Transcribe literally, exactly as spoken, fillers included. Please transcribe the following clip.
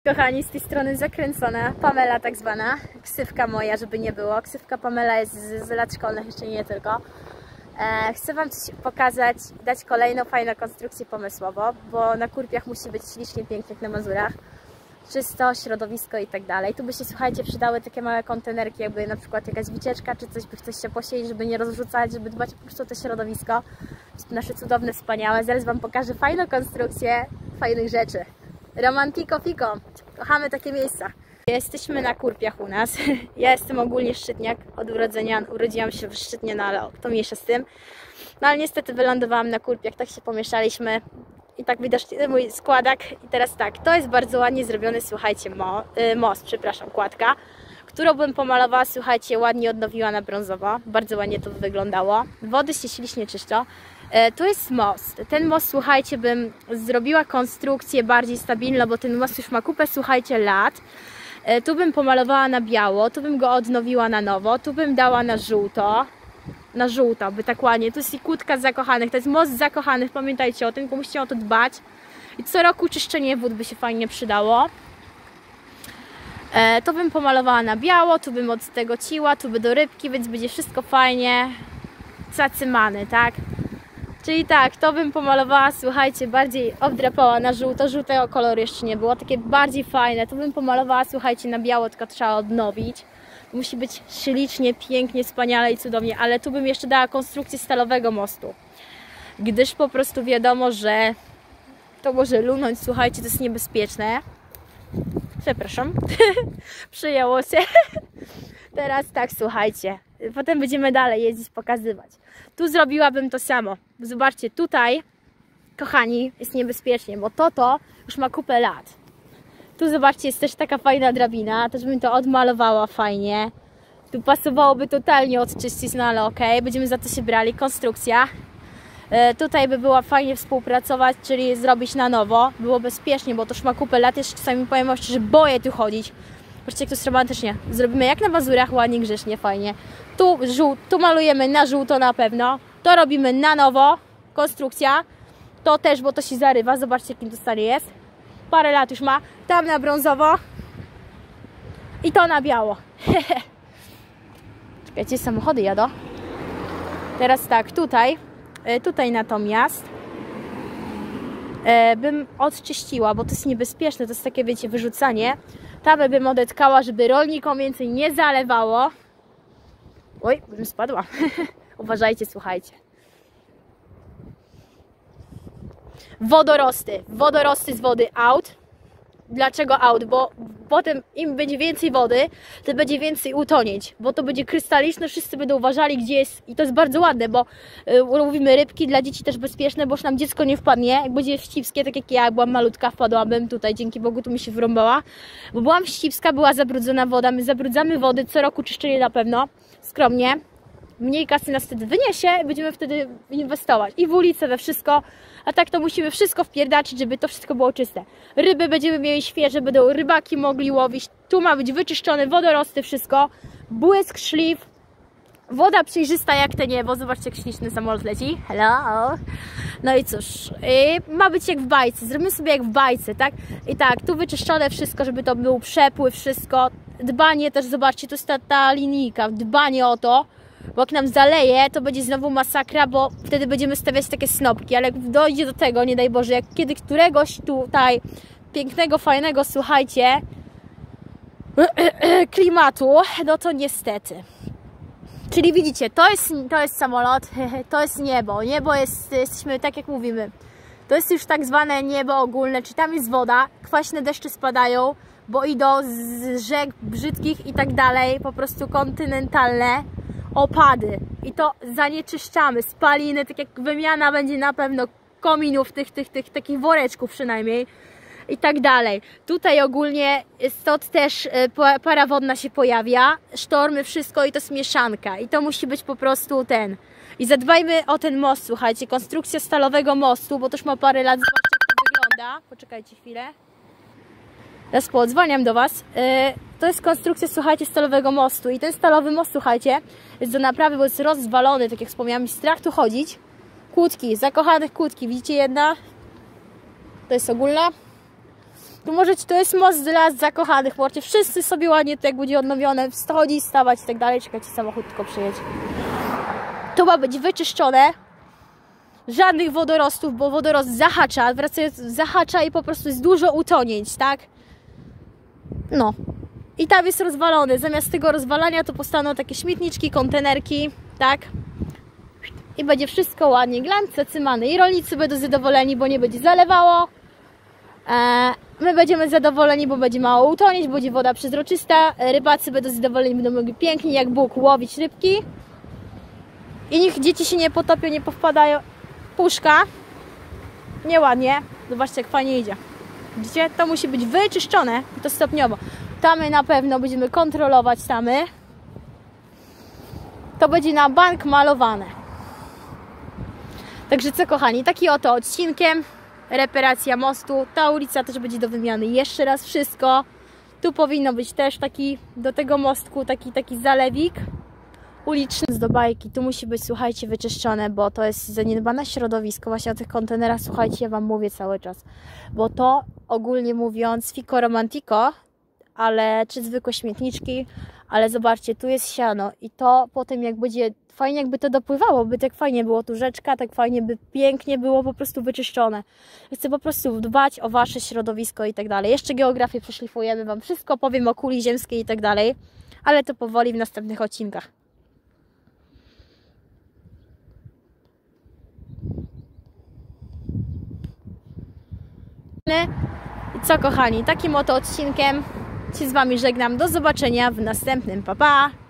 Kochani, z tej strony zakręcona, Pamela tak zwana, ksywka moja, żeby nie było. Ksywka Pamela jest z, z lat szkolnych, jeszcze nie tylko. E, chcę Wam coś pokazać, dać kolejną fajną konstrukcję pomysłową, bo na Kurpiach musi być ślicznie, pięknie jak na Mazurach. Czysto, środowisko i tak dalej. Tu by się, słuchajcie, przydały takie małe kontenerki, jakby na przykład jakaś wycieczka, czy coś by ktoś się posiedzieć, żeby nie rozrzucać, żeby dbać po prostu o to środowisko. Nasze cudowne, wspaniałe. Zaraz Wam pokażę fajną konstrukcję fajnych rzeczy. Romantiko Fico. Kochamy takie miejsca. Jesteśmy na Kurpiach u nas. Ja jestem ogólnie szczytniak od urodzenia. Urodziłam się w Szczytnie, no ale to mniejsza z tym. No ale niestety wylądowałam na Kurpiach, tak się pomieszaliśmy. I tak widać mój składak. I teraz tak, to jest bardzo ładnie zrobiony, słuchajcie, mo, y, most, przepraszam, kładka, którą bym pomalowała, słuchajcie, ładnie odnowiła na brązowo. Bardzo ładnie to wyglądało. Wody się ślicznie czyszczą. E, to jest most. Ten most, słuchajcie, bym zrobiła konstrukcję bardziej stabilną, bo ten most już ma kupę, słuchajcie, lat. E, tu bym pomalowała na biało, tu bym go odnowiła na nowo, tu bym dała na żółto. Na żółto, by tak ładnie. To jest i kłódka zakochanych, to jest most zakochanych, pamiętajcie o tym, tylko musicie o to dbać. I co roku czyszczenie wód by się fajnie przydało. E, to bym pomalowała na biało, tu bym od tego ciła, tu by do rybki, więc będzie wszystko fajnie zacymane, tak? Czyli tak, to bym pomalowała, słuchajcie, bardziej obdrapała na żółto, żółtego koloru jeszcze nie było, takie bardziej fajne. To bym pomalowała, słuchajcie, na biało, tylko trzeba odnowić. Musi być ślicznie, pięknie, wspaniale i cudownie, ale tu bym jeszcze dała konstrukcję stalowego mostu. Gdyż po prostu wiadomo, że to może lunąć, słuchajcie, to jest niebezpieczne. Przepraszam, przyjęło się. Teraz tak, słuchajcie, potem będziemy dalej jeździć, pokazywać. Tu zrobiłabym to samo. Zobaczcie, tutaj, kochani, jest niebezpiecznie, bo to, to już ma kupę lat. Tu zobaczcie, jest też taka fajna drabina, też bym to odmalowała fajnie. Tu pasowałoby totalnie odczyścić, no ale okej, okay. Będziemy za to się brali. Konstrukcja. E, tutaj by była fajnie współpracować, czyli zrobić na nowo. Było bezpiecznie, bo to już ma kupę lat. Jeszcze czasami powiem szczerze, że boję tu chodzić. Zobaczcie, jak to jest romantycznie. Zrobimy jak na Mazurach, ładnie, grzecznie, fajnie. Tu, żół, tu malujemy na żółto na pewno. To robimy na nowo. Konstrukcja. To też, bo to się zarywa. Zobaczcie, jakim to stanie jest. Parę lat już ma. Tam na brązowo. I to na biało. Czekajcie, samochody jadą. Teraz tak, tutaj. Tutaj natomiast e, bym odczyściła, bo to jest niebezpieczne. To jest takie, wiecie, wyrzucanie. Tawę bym odetkała, żeby rolnikom więcej nie zalewało. Oj, bym spadła. Uważajcie, słuchajcie. Wodorosty. Wodorosty z wody out. Dlaczego out? Bo potem im będzie więcej wody, to będzie więcej utonięć, bo to będzie krystaliczne, wszyscy będą uważali, gdzie jest, i to jest bardzo ładne, bo yy, mówimy rybki, dla dzieci też bezpieczne, bo już nam dziecko nie wpadnie, jak będzie wścibskie, tak jak ja, jak byłam malutka, wpadłabym tutaj, dzięki Bogu tu mi się wrąbała, bo byłam wścibska, była zabrudzona woda, my zabrudzamy wody, co roku czyszczenie na pewno, skromnie. Mniej kasy nas wtedy wyniesie, będziemy wtedy inwestować i w ulicę, we wszystko, a tak to musimy wszystko wpierdaczyć, żeby to wszystko było czyste. Ryby będziemy mieli świeże, będą rybaki mogli łowić, tu ma być wyczyszczone, wodorosty, wszystko, błysk, szlif, woda przejrzysta jak te niebo, zobaczcie, jak śliczny samolot leci, hello, no i cóż, i ma być jak w bajce, zrobimy sobie jak w bajce, tak, i tak, tu wyczyszczone wszystko, żeby to był przepływ, wszystko, dbanie też, zobaczcie, to jest ta, ta linijka, dbanie o to, bo jak nam zaleje, to będzie znowu masakra, bo wtedy będziemy stawiać takie snopki, ale jak dojdzie do tego, nie daj Boże, jak kiedy któregoś tutaj pięknego, fajnego, słuchajcie, klimatu, no to niestety. Czyli widzicie, to jest, to jest samolot, to jest niebo, niebo jest, jesteśmy, tak jak mówimy, to jest już tak zwane niebo ogólne, czyli tam jest woda, kwaśne deszcze spadają, bo idą z rzek brzydkich i tak dalej, po prostu kontynentalne, opady i to zanieczyszczamy, spaliny, tak jak wymiana będzie na pewno kominów, tych, tych, tych takich woreczków przynajmniej i tak dalej. Tutaj ogólnie stąd też para wodna się pojawia, sztormy, wszystko i to jest mieszanka i to musi być po prostu ten. I zadbajmy o ten most, słuchajcie, konstrukcja stalowego mostu, bo to już ma parę lat, zobaczcie, jak to wygląda. Poczekajcie chwilę. Teraz podzwaniam do Was. To jest konstrukcja, słuchajcie, stalowego mostu. I ten stalowy most, słuchajcie, jest do naprawy, bo jest rozwalony, tak jak wspomniałam, strach tu chodzić. Kłódki, zakochanych kłódki. Widzicie jedna? To jest ogólna. Tu możecie, to jest most dla zakochanych, możecie wszyscy sobie ładnie, to jak będzie odnowione, wchodzić, stawać i tak dalej. Czekajcie, samochód tylko przyjedzie. To ma być wyczyszczone. Żadnych wodorostów, bo wodorost zahacza, wracając, zahacza i po prostu jest dużo utonięć, tak? No. I tam jest rozwalony. Zamiast tego rozwalania to powstaną takie śmietniczki, kontenerki, tak? I będzie wszystko ładnie, glanc zacymany. I rolnicy będą zadowoleni, bo nie będzie zalewało. Eee, my będziemy zadowoleni, bo będzie mało utonieć, będzie woda przezroczysta. Rybacy będą zadowoleni, będą mogli pięknie jak Bóg łowić rybki. I niech dzieci się nie potopią, nie powpadają. Puszka. Nieładnie. Zobaczcie, jak fajnie idzie. Widzicie? To musi być wyczyszczone. I to stopniowo. Tamy na pewno będziemy kontrolować tamy. To będzie na bank malowane. Także co, kochani, taki oto odcinkiem. Reparacja mostu. Ta ulica też będzie do wymiany. Jeszcze raz wszystko. Tu powinno być też taki, do tego mostku, taki, taki zalewik uliczny do bajki. Tu musi być, słuchajcie, wyczyszczone, bo to jest zaniedbane środowisko. Właśnie o tych kontenerach, słuchajcie, ja Wam mówię cały czas. Bo to, ogólnie mówiąc, fico romantico, ale czy zwykłe śmietniczki, ale zobaczcie, tu jest siano i to potem jak będzie, fajnie jakby to dopływało, by tak fajnie było tu rzeczka, tak fajnie by pięknie było po prostu wyczyszczone. Chcę po prostu dbać o Wasze środowisko i tak dalej. Jeszcze geografię przeszlifujemy, Wam wszystko powiem o kuli ziemskiej i tak dalej, ale to powoli w następnych odcinkach. I co, kochani, takim oto odcinkiem się z Wami żegnam. Do zobaczenia w następnym. Pa, pa!